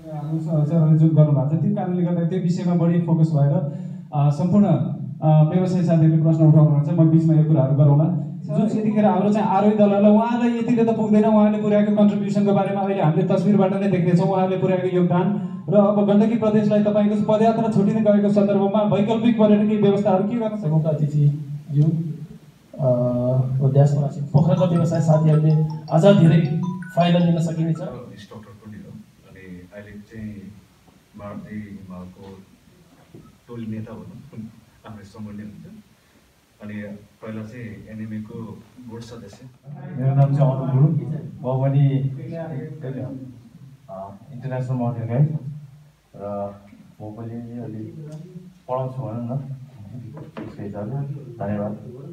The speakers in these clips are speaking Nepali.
हाम्रो सरहरूले जुन गर्नुभएको छ त्यो कारणले गर्दा त्यो विषयमा बढी फोकस भएर सम्पूर्ण व्यवसाय साथीहरूले प्रश्न उठाउनुहुन्छ। म बिचमा यो कुराहरू गरौँला। जुन यतिखेर हाम्रो चाहिँ आरोही दलहरूलाई उहाँलाई यतिले त पुग्दैन, उहाँले पुर्याएको कन्ट्रिब्युसनको बारेमा अहिले हामीले तस्बिरबाट नै देख्नेछौँ उहाँले पुर्याएको योगदान। र अब गण्डकी प्रदेशलाई तपाईँको पदयात्रा छुटिने गएको सन्दर्भमा वैकल्पिक पर्यटकीय व्यवस्थाहरू के गर्न सक्छ? मुख्य अतिथिज्यू, देशवासी पोखराका व्यवसाय साथीहरूले अझ धेरै फाइदा लिन सकिनेछ। डक्टर पनि हो अनि अहिले चाहिँ भारतीय हिमालको टोली नेता हुनु आफ्नो सम्बन्धी हुन्छ अनि पहिला चाहिँ एनएमएको बोर्ड सदस्य। मेरो नाम चाहिँ अनु गुरुङ, म पनि इन्टरनेसनल माउन्टेन गाइड र म पनि अलि पढाउँछु भनौँ न त्यसको हिसाबले। धन्यवाद।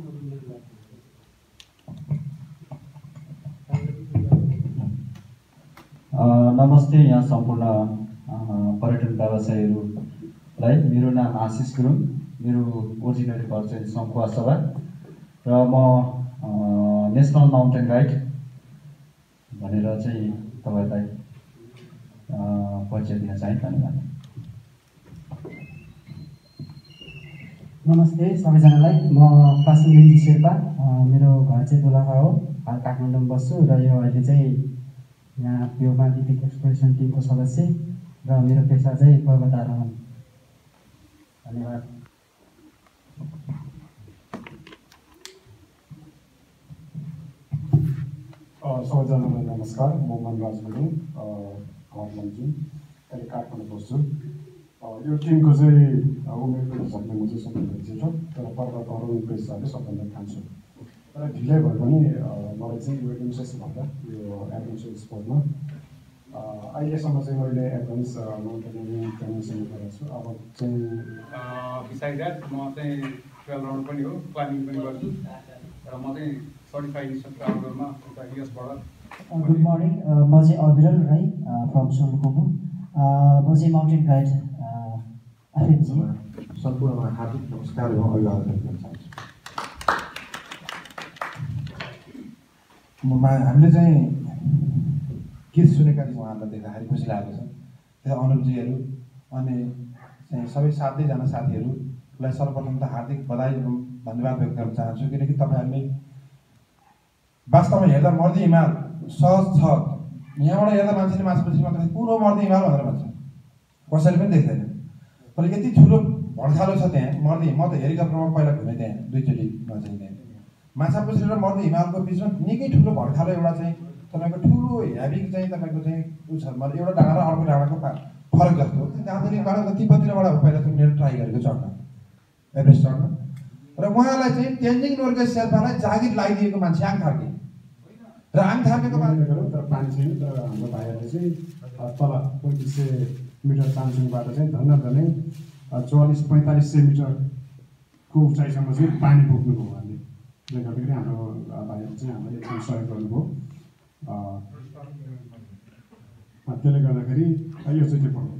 नमस्ते यहाँ सम्पूर्ण पर्यटन व्यवसायीहरूलाई। मेरो नाम आशिष गुरुङ, मेरो ओरिजिनली घर चाहिँ सङ्खुवासभा र म नेसनल माउन्टेन गाइड भनेर चाहिँ तपाईँहरूलाई परिचय दिन चाहे। धन्यवाद। नमस्ते सबैजनालाई। म काश्मीरी शेर्पा, मेरो घर चाहिँ दोलखा हो, हाल काठमाडौँमा बस्छु र यो अहिले चाहिँ यहाँ यो माध्यमिक एक्सप्लोरेसन टिमको सदस्य र मेरो पेसा चाहिँ पर्वतारोहण। धन्यवाद। सबैजनालाई नमस्कार। म मनराज गुरुङ, घर मन्जुङ, अहिले काठमाडौँ बस्छु। यो टिमको चाहिँ उमेरको हिसाबले म चाहिँ सबभन्दा जेठो, तर पर्वतारोहणको हिसाबले सबभन्दा कान्छो। तर ढिलै भए पनि मलाई चाहिँ यो इन्ट्रेस्ट भएर यो एडभेन्चर स्पोर्टमा अहिलेसम्म चाहिँ मैले एडभान्स माउन्टेनियरिङ ट्रेनिङ सुरु गरेको छु। अब चाहिँ बिसाइड द्याट म चाहिँ ट्रेल राउन्ड पनि हो, क्लाइम्बिङ पनि गर्छु र म चाहिँ सर्टिफाइड इन्स्ट्रक्टरमा युएसबाट। गुड मर्निङ, म चाहिँ अविरल राई फ्रम सोलुखुम्बु। म चाहिँ माउन्टेन गाइड एफएमजी। सम्पूर्णमा हार्दिक नमस्कार एवं अभिवादन गर्न चाहन्छु। हामीले चाहिँ गीत सुनेका थियौँ, उहाँहरूलाई देख्दाखेरि खुसी लागेको छ। त्यहाँ अनुपजीहरू अनि चाहिँ सबै 7जना साथीहरूलाई सर्वप्रथम त हार्दिक बधाई एवं धन्यवाद व्यक्त गर्न चाहन्छु, किनकि तपाईँहरूले वास्तवमा हेर्दा मर्दी हिमाल सहज छ। यहाँबाट हेर्दा मान्छेले माछापछि मात्र पुरो मर्दी हिमाल भनेर भन्छ, कसैले पनि देख्दैन। तर यति ठुलो भड्खालो छ त्यहाँ मर्दी। म त हेलिकप्टरमा पहिला घुमेँ त्यहाँ 2 चोटिमा चाहिँ त्यहाँ माछापुछ्री र मर्दी हिमालको बिचमा निकै ठुलो भड्खालो एउटा चाहिँ तपाईँको ठुलो हेभी चाहिँ तपाईँको चाहिँ उ छ। मतलब एउटा डाँडा र अर्को डाँडाको फरक जस्तो हो। त्यहाँदेखि गएर तिब्बततिरबाट पहिला चाहिँ मेरो ट्राई गरेको चढ्न, एभरेस्ट चढ्न। र उहाँलाई चाहिँ तेन्जिङ नोर्गे शेर्पालाई जागिर लगाइदिएको मान्छे आङ थार्के र आङ थार्केको बारेमा गरौँ। तर पानी छैन, तर हाम्रो भाइहरूले चाहिँ तल 3500 मिटर चान्चुङबाट चाहिँ झन्डै 4400-4500 मिटरको उचाइसम्म चाहिँ पानी बोक्नुभयो उहाँले। त्यसले गर्दाखेरि हाम्रो भाइहरू चाहिँ हामीले एकदम सहयोग गर्नुभयो। त्यसले गर्दाखेरि यो चाहिँ के पढ्नु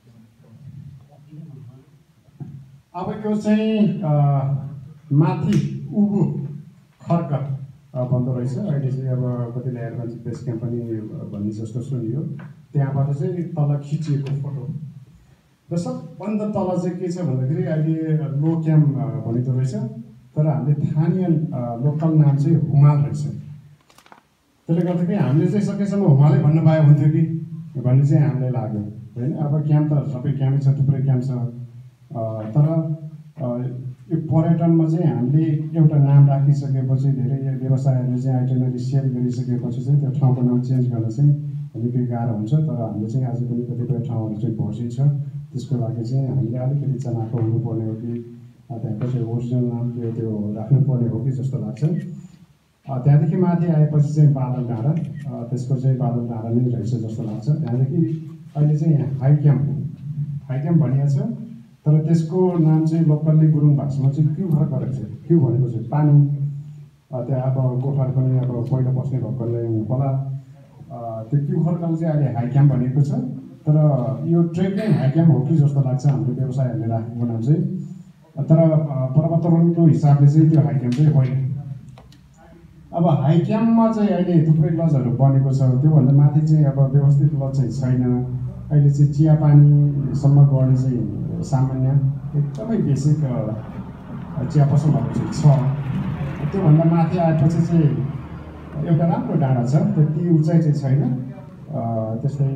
अबको चाहिँ माथि उभो खर्क भन्दो रहेछ। अहिले चाहिँ अब कतिले एडभान्स बेस क्याम्प पनि भन्ने जस्तो सुनियो। त्यहाँबाट चाहिँ तल खिचिएको फोटो र सबभन्दा तल चाहिँ के छ भन्दाखेरि अहिले लो क्याम्प भनिँदो रहेछ, तर हामीले स्थानीय लोकल नाम चाहिँ हुमाल रहेछ। त्यसले गर्दाखेरि हामीले चाहिँ सकेसम्म हुमालै भन्न पायो हुन्थ्यो कि भन्ने चाहिँ हामीलाई लाग्यो होइन। अब क्याम्प त सबै क्याम्पै छ, थुप्रै क्याम्प छ, तर यो पर्यटनमा चाहिँ हामीले एउटा नाम राखिसकेपछि धेरै व्यवसायहरूले चाहिँ आइटनरी सेल गरिसकेपछि चाहिँ त्यो ठाउँको नाम चेन्ज गर्न चाहिँ निकै गाह्रो हुन्छ। तर हामीले चाहिँ आज पनि कतिपय ठाउँहरू चाहिँ भर्सी छ, त्यसको लागि चाहिँ हामीले अलिकति चनाखो हुनुपर्ने हो कि त्यहाँको चाहिँ ओरिजिनल नाम त्यो राख्नुपर्ने हो कि जस्तो लाग्छ। त्यहाँदेखि माथि आएपछि चाहिँ बादल डाँडा, त्यसको चाहिँ बादल डाँडा नै रहेछ जस्तो लाग्छ। त्यहाँदेखि अहिले चाहिँ यहाँ हाई क्याम्प भनिएको छ, तर त्यसको नाम चाहिँ लोकल्ली गुरुङ भाषामा चाहिँ क्यु खर्क रहेछ। क्यु भनेको चाहिँ पानी। त्यहाँ अब गोठार पनि अब पहिला बस्ने भएकोले होला। त्यो क्यु खर्कमा चाहिँ अहिले हाई क्याम्प भनेको छ, तर यो ट्रेकिङ हाई क्याम्प हो कि जस्तो लाग्छ हाम्रो व्यवसायहरूले राखेको नाम चाहिँ। तर पर्वतारोहणको हिसाबले चाहिँ त्यो हाई क्याम्प चाहिँ होइन। अब हाई क्याम्पमा चाहिँ अहिले थुप्रै लजहरू बनेको छ, त्योभन्दा माथि चाहिँ अब व्यवस्थित लज चाहिँ छैन। अहिले चाहिँ चिया पानीसम्म गर्ने चाहिँ सामान्य एकदमै बेसिक चिया पसलहरू चाहिँ छ। त्योभन्दा माथि आएपछि चाहिँ एउटा राम्रो डाँडा छ, त्यति उचाइ चाहिँ छैन, त्यस्तै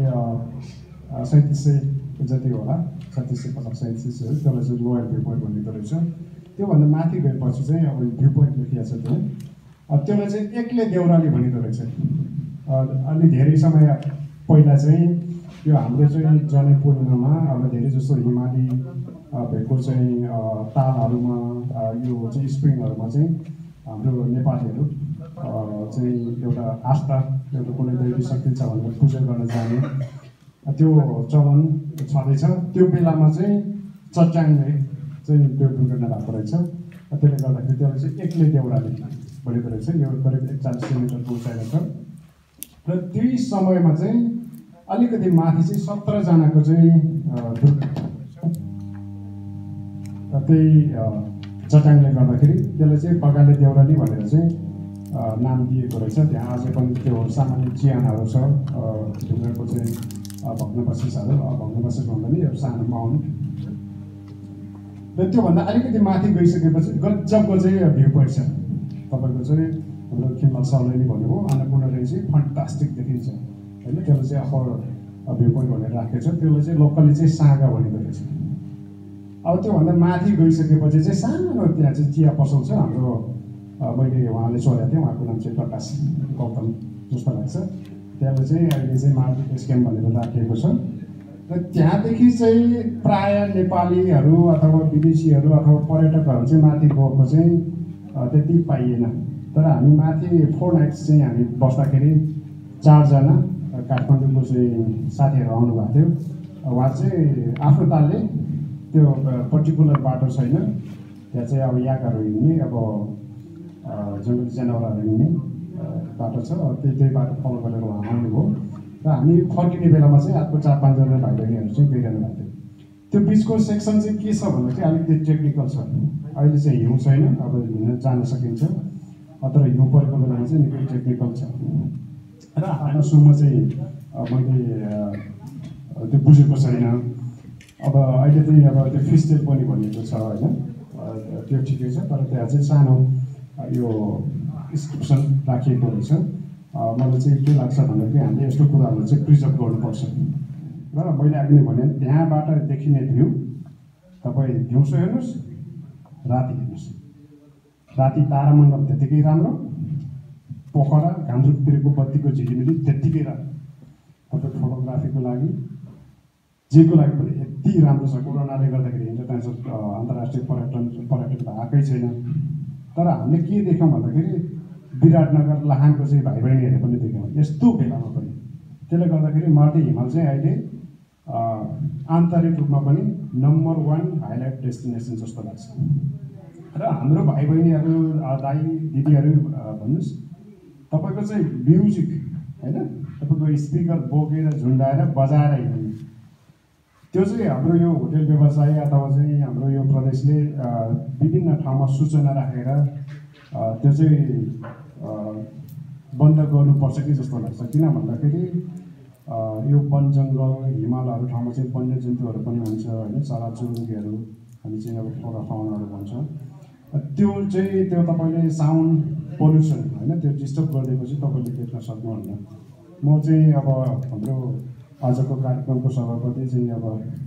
3700 जति होला, 3650-3700, त्यसलाई चाहिँ लोयर भ्यू पोइन्ट भनिँदो रहेछ। त्योभन्दा माथि गएपछि चाहिँ अब भ्यू पोइन्ट लेखिएको छ त्यहाँ, त्यसलाई चाहिँ एक्लै देउराली भनिँदो रहेछ। अलि धेरै समय पहिला चाहिँ यो हाम्रो चाहिँ जनै पूर्णिमामा अब धेरै जस्तो हिमाली भएको चाहिँ तालहरूमा यो चाहिँ स्प्रिङहरूमा चाहिँ हाम्रो नेपालीहरू चाहिँ एउटा आस्था, एउटा कुनै दैवी शक्ति छ भनेर पूजा गर्न जाने त्यो चलन छँदैछ। त्यो बेलामा चाहिँ चट्याङले चाहिँ त्यो दुर्घटना भएको रहेछ। त्यसले गर्दाखेरि त्यसलाई चाहिँ एक्लै देउराली भनेको रहेछ। यो करिब 41 मिटरको उचाइमा छ र त्यही समयमा चाहिँ अलिकति माथि चाहिँ 17 जनाको चाहिँ दुर्घटना र त्यही चट्याङले गर्दाखेरि त्यसलाई चाहिँ बगाले देउराली भनेर चाहिँ नाम दिएको रहेछ। त्यहाँ अझै पनि त्यो सामान्य चिहानहरू छ, ढुङ्गाको चाहिँ भग्नावशेषहरू, भग्नावशेष भन्दा नि एउटा सानो माउन्ट। र त्योभन्दा अलिकति माथि गइसकेपछि गजबको चाहिँ भ्यू पोइन्ट छ। तपाईँको चाहिँ हाम्रो खिमलाल सरले भन्नुभयो अन्नपूर्ण रेन्ज चाहिँ फन्टास्टिक देखिन्छ होइन। त्यसलाई चाहिँ अप्पर भ्यू पोइन्ट भनेर राखेको छ। त्यसलाई चाहिँ लोकली चाहिँ सागा भनिँदो रहेछ। अब त्योभन्दा माथि गइसकेपछि चाहिँ सानो त्यहाँ चाहिँ चिया पसल छ हाम्रो, मैले उहाँले सोधेको थिएँ, उहाँको नाम चाहिँ प्रकाश गौतम जस्तो लाग्छ। त्यसलाई चाहिँ अहिले चाहिँ मारुति बेस क्याम्प भनेर राखिएको छ र त्यहाँदेखि चाहिँ प्राय नेपालीहरू अथवा विदेशीहरू अथवा पर्यटकहरू चाहिँ माथि गएको चाहिँ त्यति पाइएन। तर हामी माथि 4 नाइट्स चाहिँ हामी बस्दाखेरि 4 जना काठमाडौँको चाहिँ साथीहरू आउनुभएको थियो। उहाँ चाहिँ आफ्नो तालले त्यो पर्टिकुलर बाटो छैन, त्यहाँ चाहिँ अब याकहरू हिँड्ने, अब जङ्गली जनावरहरू हिँड्ने बाटो छ, त्यही बाटो फलो गरेर उहाँ आउनुभयो र हामी फर्किने बेलामा चाहिँ अर्को 4-5 जना भाइ बहिनीहरू चाहिँ गइरहनु भएको थियो। त्यो बिचको सेक्सन चाहिँ के छ भन्दाखेरि अलिकति टेक्निकल छ। अहिले चाहिँ हिउँ छैन, अब हिँड्न जान सकिन्छ, तर हिउँ परेको बेलामा चाहिँ निकै टेक्निकल छ र हाम्रो सुमा चाहिँ मैले त्यो बुझेको छैन। अब अहिले चाहिँ अब त्यो फिस्टेल पनि भनिएको छ होइन, त्यो ठिकै छ, तर त्यहाँ चाहिँ सानो यो इन्स्क्रिप्सन राखिएको रहेछ। मलाई चाहिँ के लाग्छ भन्दाखेरि हामीले यस्तो कुराहरू चाहिँ प्रिजर्भ गर्नुपर्छ र मैले अघि नै भने त्यहाँबाट देखिने भ्यू तपाईँ दिउँसो हेर्नुहोस्, राति हेर्नुहोस्, राति तारामण्डल त्यत्तिकै राम्रो, पोखरा घामझुकतिरको बत्तीको झिलिमिली त्यत्तिकै राम्रो। तपाईँ फोटोग्राफीको लागि जेको लागि पनि यति राम्रो छ। कोरोनाले गर्दाखेरि इन्टरनेसनल अन्तर्राष्ट्रिय पर्यटन आएकै छैन। तर हामीले के देख्यौँ भन्दाखेरि विराटनगर लाहानको चाहिँ भाइ बहिनीहरू पनि देख्यौँ यस्तो बेलामा पनि। त्यसले गर्दाखेरि मार्दी हिमाल चाहिँ अहिले आन्तरिक रूपमा पनि नम्बर 1 हाइलाइट डेस्टिनेसन जस्तो लाग्छ। र हाम्रो भाइ बहिनीहरू, दाइ दिदीहरू भन्नुहोस्, तपाईँको चाहिँ म्युजिक होइन, तपाईँको स्पिकर बोकेर झुन्डाएर बजाएर हिँड्ने, त्यो चाहिँ हाम्रो यो होटेल व्यवसाय अथवा चाहिँ हाम्रो यो प्रदेशले विभिन्न ठाउँमा सूचना राखेर त्यो चाहिँ बन्द गर्नुपर्छ कि जस्तो लाग्छ। किन भन्दाखेरि यो वन जङ्गल हिमालहरू ठाउँमा चाहिँ वन्यजन्तुहरू पनि हुन्छ होइन, चराचुरुङ्गीहरू, हामी चाहिँ अब फ्लोरा फाउनाहरू भन्छ। त्यो चाहिँ त्यो तपाईँले साउन्ड पोल्युसन होइन, त्यो डिस्टर्ब गरिदिएपछि तपाईँले देख्न सक्नुहुन्न। म चाहिँ अब हाम्रो आजको कार्यक्रमको सभापति चाहिँ अब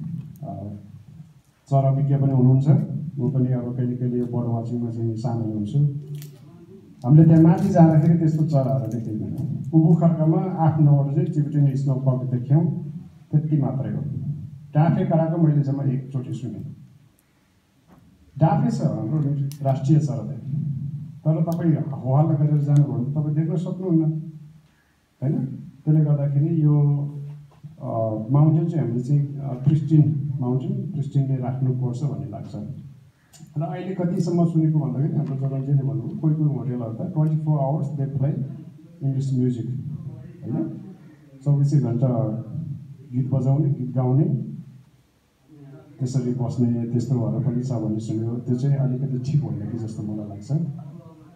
चरा विज्ञ पनि हुनुहुन्छ, म पनि अब कहिले कहिले यो बर्ड वाचिङमा चाहिँ सामेल हुन्छु। हामीले त्यहाँ माथि जाँदाखेरि त्यस्तो चराहरू देखिँदैन। उभुखर्कमा 8-9 चाहिँ टिबेटन स्नोकक देख्यौँ, त्यति मात्रै हो। डाँफे कराएको मैले जम्मा एकचोटि सुनेँ। डाँफे छ हाम्रो राष्ट्रिय चरा त्यहाँ, तर तपाईँ हवाला गरेर जानुभयो भने तपाईँ देख्न सक्नुहुन्न होइन। त्यसले गर्दाखेरि यो माउन्टेन चाहिँ हामीले चाहिँ प्रिस्टिनले राख्नुपर्छ भन्ने लाग्छ। र अहिले कतिसम्म सुनेको भन्दाखेरि हाम्रो जगन्जीले भन्नुभयो कोही होटेलहरू त 24 hours they play English music होइन, 24 घन्टा गीत बजाउने, गीत गाउने, त्यसरी बस्ने त्यस्तोहरू पनि छ भन्ने सुन्यो। त्यो चाहिँ अलिकति ठिक होइन कि जस्तो मलाई लाग्छ।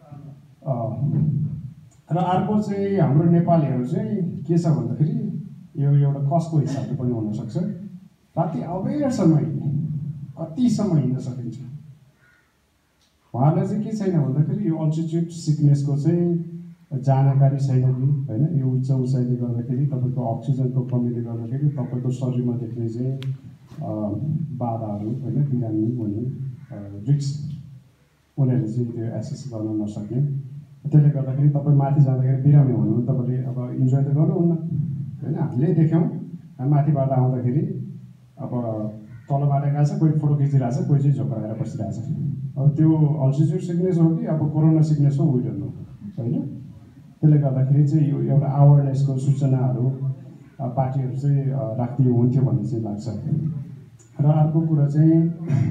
र अर्को चाहिँ हाम्रो नेपालीहरू चाहिँ के छ भन्दाखेरि यो एउटा कसको हिसाबले पनि हुनसक्छ। राति अबेरसम्म हिँड्ने, कतिसम्म हिँड्न सकिन्छ। उहाँलाई चाहिँ के छैन भन्दाखेरि यो अल्टिट्युड सिकनेसको चाहिँ जानकारी छैन कि होइन। यो उच्च उचाइले गर्दाखेरि तपाईँको अक्सिजनको कमीले गर्दाखेरि तपाईँको शरीरमा देख्ने चाहिँ बाधाहरू होइन, बिरामी हुने रिक्स उनीहरूले चाहिँ त्यो एसेस गर्न नसक्ने। त्यसले गर्दाखेरि तपाईँ माथि जाँदाखेरि बिरामी हुनु तपाईँले अब इन्जोय त गर्नुहुन्न होइन। हामीले देख्यौँ माथिबाट आउँदाखेरि अब तलबाट गएको छ, कोही फोटो खिचिरहेको छ, कोही चाहिँ झोक्राएर बसिरहेको छ। अब त्यो अल्टिट्युड सिकनेस हो कि अब कोरोना सिकनेस हो उयो होइन। त्यसले गर्दाखेरि चाहिँ यो एउटा अवेरनेसको सूचनाहरू पार्टीहरू चाहिँ राखिदिनु हुन्थ्यो भन्ने चाहिँ लाग्छ। र अर्को कुरा चाहिँ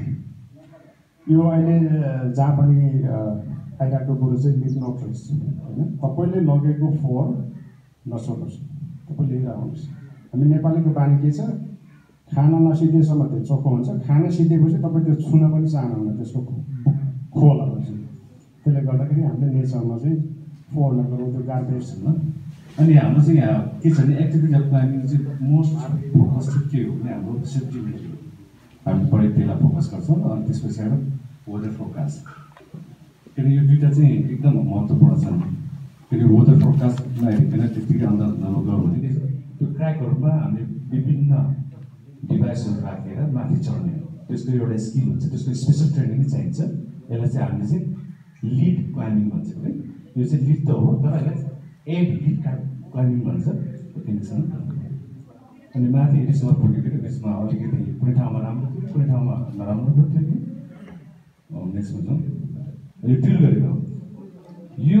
यो अहिले जहाँ पनि आइरहेको कुरो चाहिँ लिभ नो ट्रेस होइन। तपाईँले लगेको फोहोर नसोध्नुहोस्, तपाईँ लिएर आउनुहोस्। हामी नेपालीको बानी के छ, खाना नसिद्धेसम्म त्यो चोखो हुन्छ, खाना सिद्धेपछि तपाईँ त्यो छुन पनि चाहनुहुन्न त्यसको खोलहरू चाहिँ। त्यसले गर्दाखेरि हामीले नेचरमा चाहिँ फोहोर नगरौँ, त्यो गार्बेज छैन। अनि हाम्रो चाहिँ यहाँ के छ भने एक्टिभिटी अफ प्लानिङ चाहिँ मोस्ट फोकस चाहिँ के हो भने हाम्रो सेफ्टी मेजर हामी बढी त्यसलाई फोकस गर्छौँ। अनि त्यस पछाडि वेदर फोरकास्ट, किनकि यो दुइटा चाहिँ एकदम महत्त्वपूर्ण छन्। किनकि वेदर फोरकास्टमा हेरिकन त्यतिकै अन्दाज नलगाउँ भने त्यो ट्र्याकहरूमा हामीले विभिन्न डिभाइसहरू राखेर माथि चढ्ने त्यसको एउटा स्किल हुन्छ, त्यसको स्पेसल ट्रेनिङ चाहिन्छ। यसलाई चाहिँ हामीले चाहिँ लिड क्लाइम्बिङ भन्छ है। यो चाहिँ लिड त हो तर यसलाई लिड क्लाइम्बिङ भन्छ। तिमीसँग अनि माथि रिसमा पुगेको त्यसमा अलिकति कुनै ठाउँमा राम्रो थियो, कुनै ठाउँमा नराम्रो थियो कि नेक्स्टमा जाउँ। यो ड्रिल गरेको यो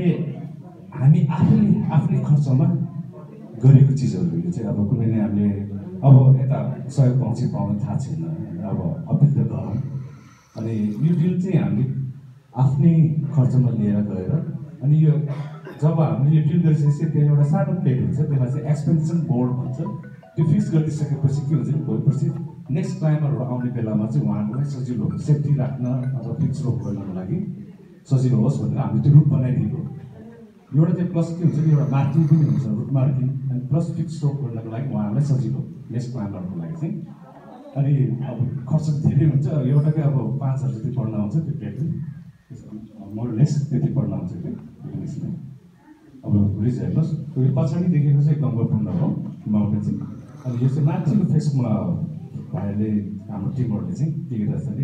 हामी आफ्नै खर्चमा गरेको चिजहरू। यो चाहिँ अब कुनै नै हामीले अब यता सहयोग पहुँची पाउनु थाहा छैन, अब अपिल त गरौँ। अनि यो ड्रिल चाहिँ हामीले आफ्नै खर्चमा लिएर गएर अनि यो जब हामीले यो ड्रिल गरिसकेपछि त्यहाँ एउटा सानो प्लेट हुन्छ, त्यसलाई चाहिँ एक्सपेन्सन बोर्ड भन्छ। त्यो फिक्स गरिसकेपछि के हुन्छ भने भोलिपर्सि नेक्स्ट क्लाइम्बरहरू आउने बेलामा चाहिँ उहाँहरूलाई सजिलो सेफ्टी राख्न अथवा फिक्स रोक गर्नको लागि सजिलो होस् भनेर हामीले त्यो रुट बनाइदिएको। एउटा चाहिँ प्लस के हुन्छ नि, एउटा मार्किङ पनि हुन्छ, रुट मार्किङ, अनि प्लस फिक्स रोक गर्नको लागि उहाँहरूलाई सजिलो नेक्स्ट क्लाइम्बरहरूको लागि चाहिँ। अनि अब खर्च धेरै हुन्छ, एउटाकै अब 5,000 जति पर्न आउँछ त्यो प्लेटले, मोरलेस त्यति पर्न आउँछ त्यो बिजनेसमा। अब रिज हेर्नुहोस्, यो पछाडि देखेको चाहिँ गङ्गोपुण्ड हो माउन्टेन चाहिँ। अनि यो चाहिँ माथिको फेसमा भाइहरूले हाम्रो टिमहरूले चाहिँ के गरिरहेछ भने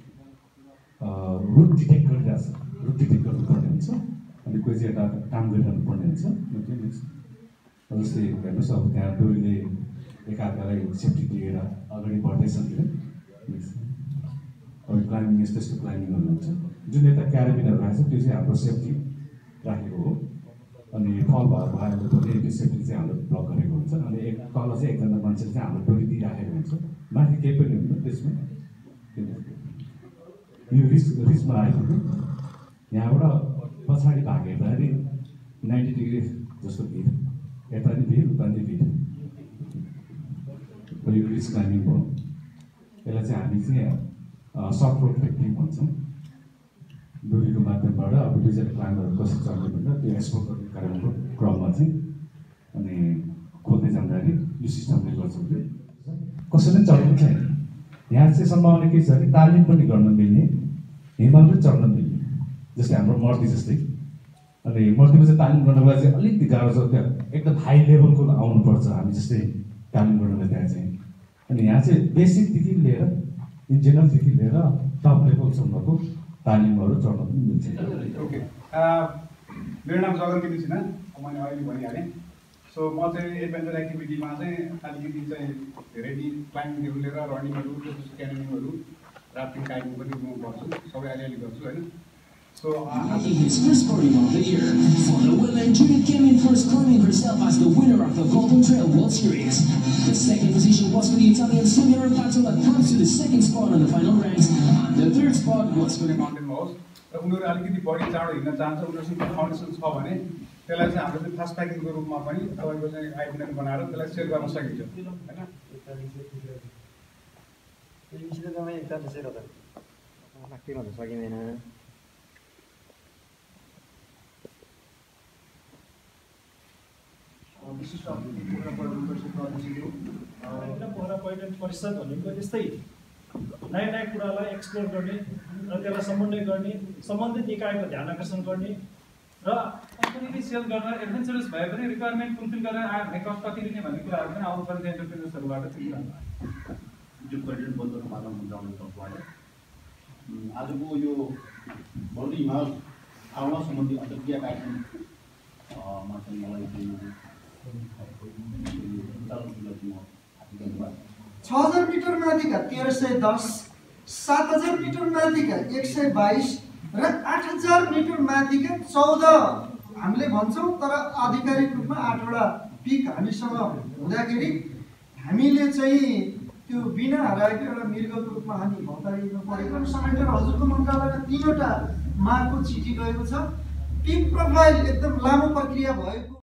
रुट डिटेक्ट गरिरहेछ, रुट डिटेक्ट गर्नुपर्ने हुन्छ। अनि कोही चाहिँ यता काम गरिरहनु पर्ने हुन्छ। जस्तै हेर्नुहोस् अब त्यहाँ डोरीले एकाअर्कालाई सेफ्टी दिएर अगाडि बढ्दैछन् कि अब क्लाइम्बिङ यस्तो यस्तो क्लाइम्बिङहरू हुन्छ। जुन यता क्याराबिनहरू राखेको छ त्यो चाहिँ हाम्रो सेफ्टी राखेको हो। अनि फल भएर पनि त्यो सेफ्टी चाहिँ हाम्रो ब्लक गरेको हुन्छ। अनि एक तल चाहिँ एकजना मान्छेले चाहिँ हाम्रो डोरी दिइराखेको हुन्छ, माथि केही पनि हुन्न त्यसमा। यो रिसमा आएको यहाँबाट पछाडि भाग हेर्दाखेरि 90 डिग्री जस्तो भिड, यता नि भिड उता नि भिड। यो रिस क्लाइम्बिङ हो। यसलाई चाहिँ हामी चाहिँ सर्ट रोड टेक्निक भन्छौँ। डोरीको माध्यमबाट अब दुईजना क्लाइम्बरहरू कसरी चढ्ने भनेर त्यो एक्सपोर्ट गर्ने कार्यक्रमको क्रममा चाहिँ अनि खोल्दै जाँदाखेरि यो सिस्टमले गर्छौँ कि कसैले चढेको छैन। यहाँ चाहिँ सम्भावना के छ भने तालिम पनि गर्न मिल्ने, हिमाल पनि चढ्न मिल्ने, जस्तै हाम्रो मर्दी जस्तै। अनि मर्दीमा चाहिँ तालिम गर्नको लागि चाहिँ अलिकति गाह्रो छ, त्यहाँ एकदम हाई लेभलको आउनुपर्छ हामी जस्तै तालिम गर्नलाई त्यहाँ चाहिँ। अनि यहाँ चाहिँ बेसिकदेखि लिएर इन्जिनियरदेखि लिएर टप लेभलसम्मको तालिमहरू चढ्न पनि मिल्छ। ओके, मेरो नाम जगन तिमी सिन्हा, मैले अहिले भनिहालेँ। सो म चाहिँ एडभेन्चर एक्टिभिटीमा चाहिँ अलिकति चाहिँ धेरै दिन क्लाइम्बिङहरू लिएर रनिङहरू, त्यसपछि क्यानोनिङहरू, राफ्टिङ काइकिङ पनि म गर्छु, सबै अलिअलि गर्छु होइन। So making his first podium of the year, for the women, Judith came in first, claiming herself as the winner of the Golden Trail World Series. The second position was for the Italian Silvia Pato that comes to the second spot on the final ranks, and the third spot was for the माउन्टेनमा होस् र उनीहरू अलिकति बढी चाँडो हिँड्न चाहन्छ, उनीहरूसँग फाउन्डेसन छ भने त्यसलाई चाहिँ हाम्रो चाहिँ फास्ट प्याकिङको रूपमा पनि तपाईँको चाहिँ आइडिएन बनाएर त्यसलाई सेयर गर्न सकिन्छ होइन। विशिष्ट प्रोग्रामबाट सिक्यौँ। पोखरा पर्यटन परिषद भनेको यस्तै नयाँ नयाँ कुरालाई एक्सप्लोर गर्ने र त्यसलाई समन्वय गर्ने, सम्बन्धित निकायको ध्यान आकर्षण गर्ने र कम्पनीले सेल गर्न एडभेन्चरस भए पनि रिक्वायरमेन्ट फुलफिल गरेर कस्ट कति लिने भन्ने कुराहरू पनि आउनुपर्छ एन्टरप्रेन्योर्सहरूबाट चाहिँ जो पर्यटन बन्दरको मात्रा बुझाउने तर्फबाट आजको यो बढ्दो हिमाल आरोहण सम्बन्धी अन्तर्क्रिया कार्यक्रममा चाहिँ मलाई चाहिँ 6000 मिटर माथिका 1310, 7000 मिटर माथिका 122 र 8000 मिटर माथिका 14 हामीले भन्छौँ, तर आधिकारिक रूपमा 8वटा पिक हामीसँग हुँदाखेरि हामीले चाहिँ त्यो बिना हराएको एउटा मृगको रूपमा हामी भौतारिनु परेको समेटेर हजुरको मन्त्रालयमा 3वटा मागको चिठी गएको छ। पिक प्रोफाइल एकदम लामो प्रक्रिया भएको